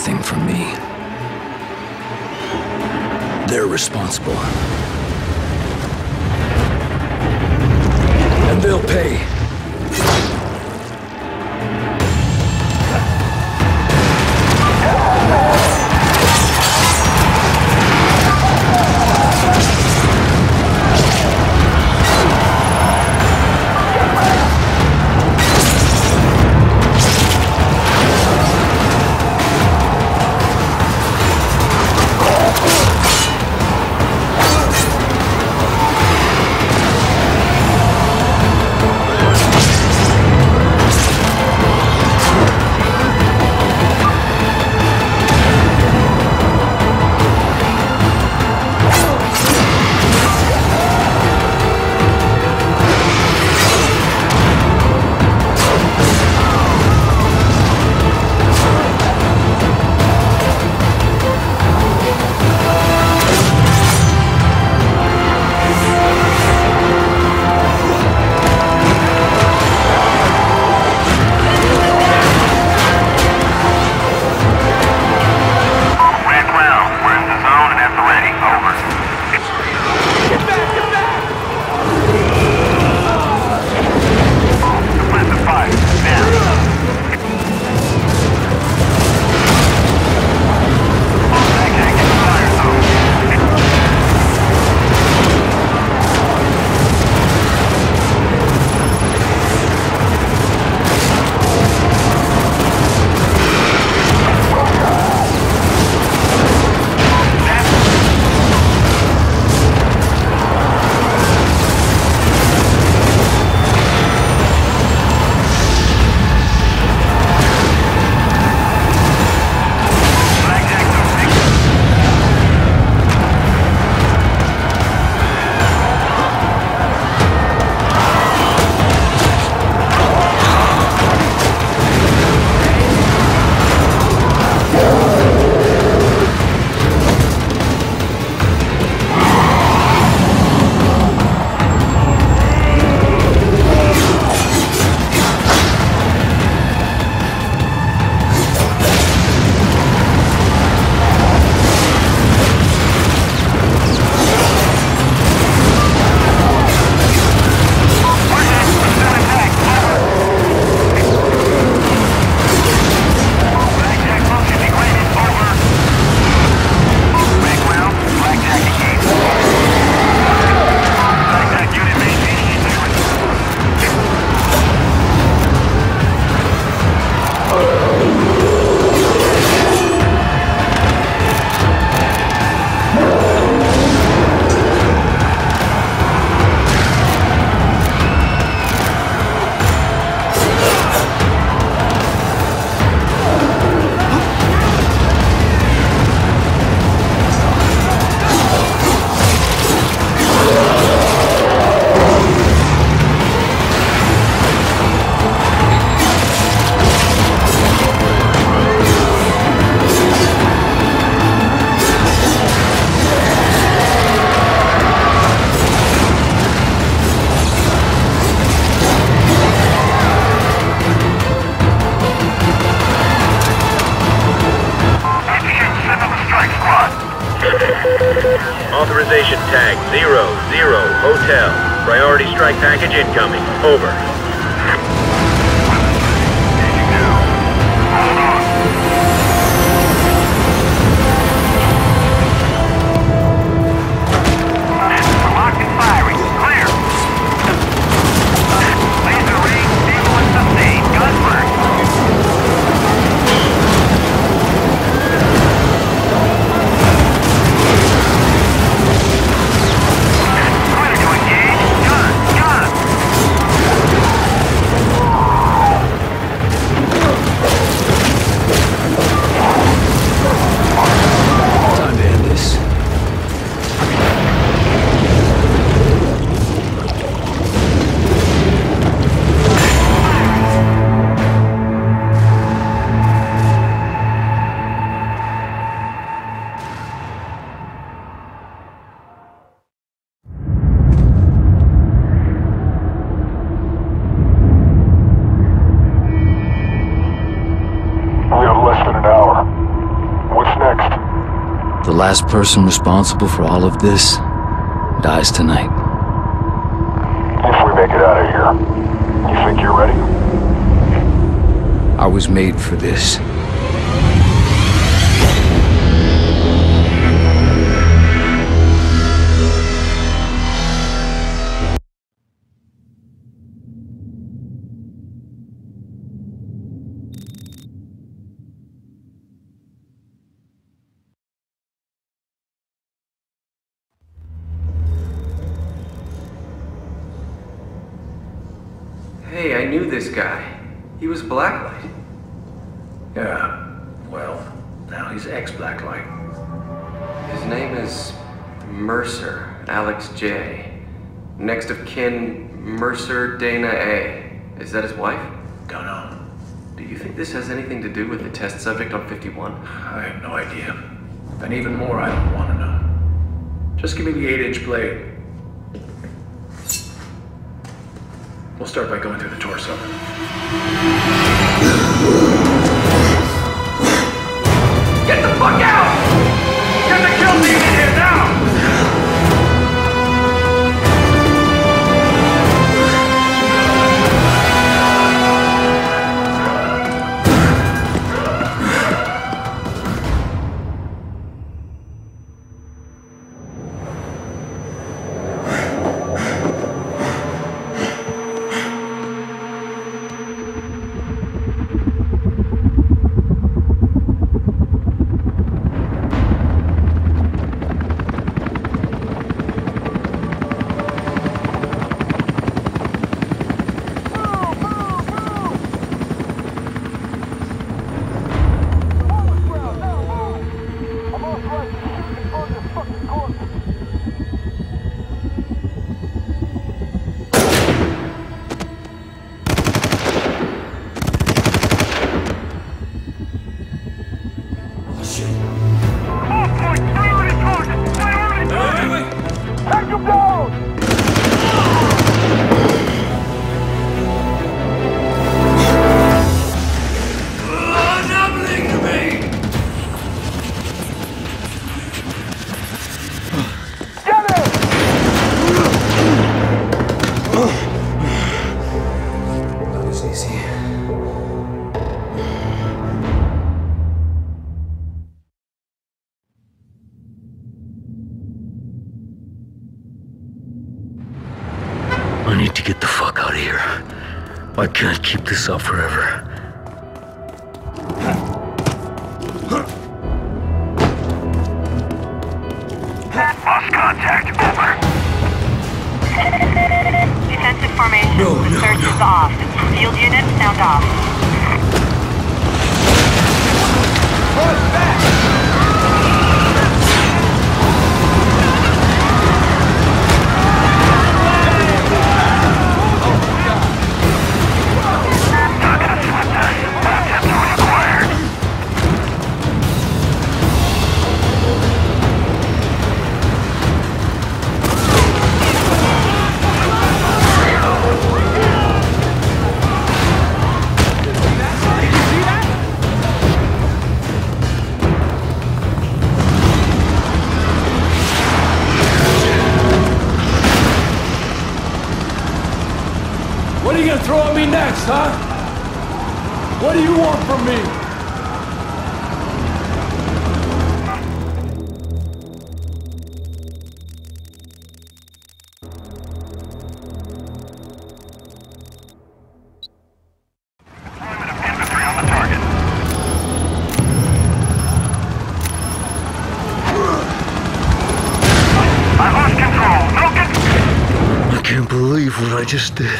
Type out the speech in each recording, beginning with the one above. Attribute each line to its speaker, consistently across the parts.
Speaker 1: anything from me, they're responsible. And they'll pay.
Speaker 2: Authorization tag 00 Hotel. Priority strike package incoming. Over.
Speaker 1: last person responsible for all of this dies tonight.
Speaker 3: If we make it out of here, you think you're ready?
Speaker 1: I was made for this.
Speaker 4: Hey, I knew this guy. He was Blacklight.
Speaker 5: Yeah, well, now he's ex-Blacklight.
Speaker 4: His name is Mercer, Alex J. Next of kin, Mercer Dana A. Is that his wife?
Speaker 5: Dunno.
Speaker 4: Do you think this has anything to do with the test subject on 51?
Speaker 5: I have no idea. And even more, I don't want to know. Just give me the 8-inch blade. We'll start by going through the torso.
Speaker 2: Get the fuck out! Get the kill team in here now!
Speaker 1: I need to get the fuck out of here. I can't keep this up forever.
Speaker 2: Lost contact, over.
Speaker 6: Defensive formation. The search is off. Field unit, sound off.
Speaker 7: What are you gonna throw at me next, huh? What do you want from me?
Speaker 2: Infantry on the target. I lost control. No
Speaker 1: I can't believe what I just did.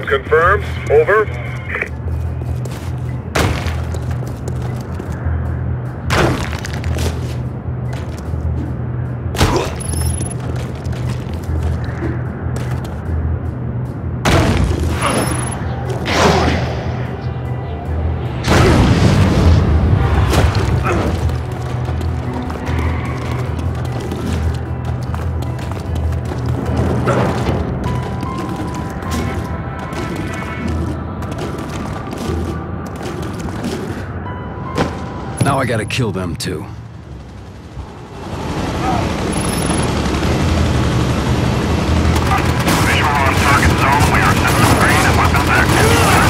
Speaker 2: confirmed. Over.
Speaker 1: Now I gotta kill them too.
Speaker 3: Visual on target zone. We are system green and weapons active.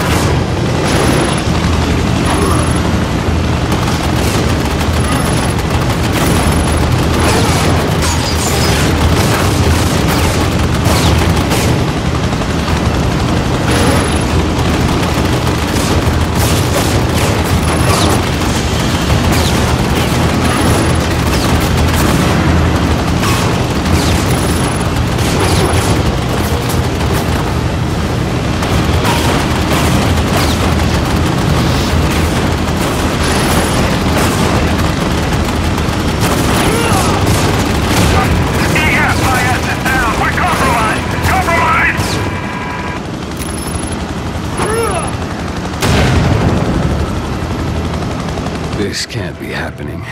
Speaker 1: This can't be happening.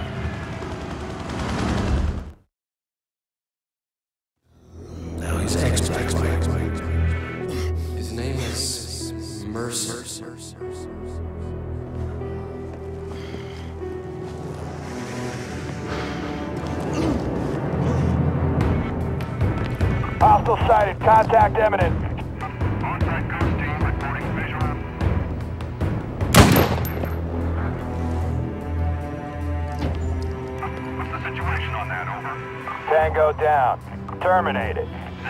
Speaker 7: Now he's extract.
Speaker 4: His name is Mercer.
Speaker 3: Hostile sighted. Contact imminent. Tango down. Terminated.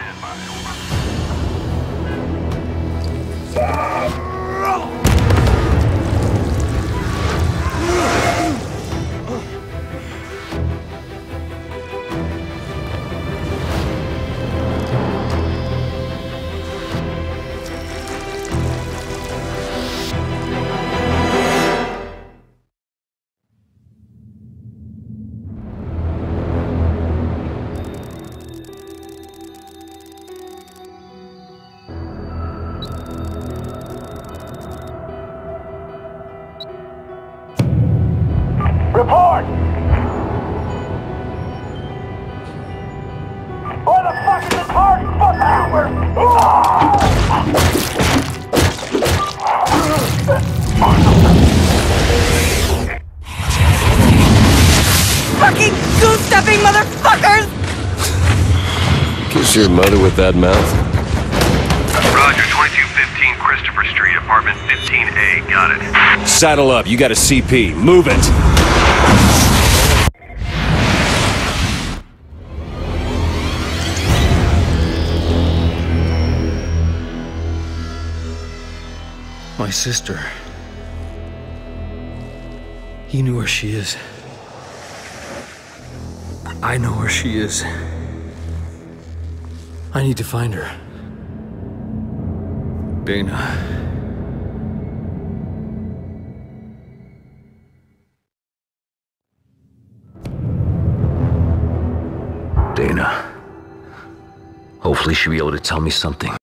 Speaker 3: Report! Where the fuck is the target? Fuck out!
Speaker 8: Fucking goose-stuffing motherfuckers!
Speaker 9: Kiss your mother with that mouth?
Speaker 2: Roger, 2215 Christopher Street, apartment 15A. Got it.
Speaker 9: Saddle up, you got a CP. Move it!
Speaker 1: My sister. He knew where she is. I know where she is. I need to find her. Dana. Dana. Hopefully she'll be able to tell me something.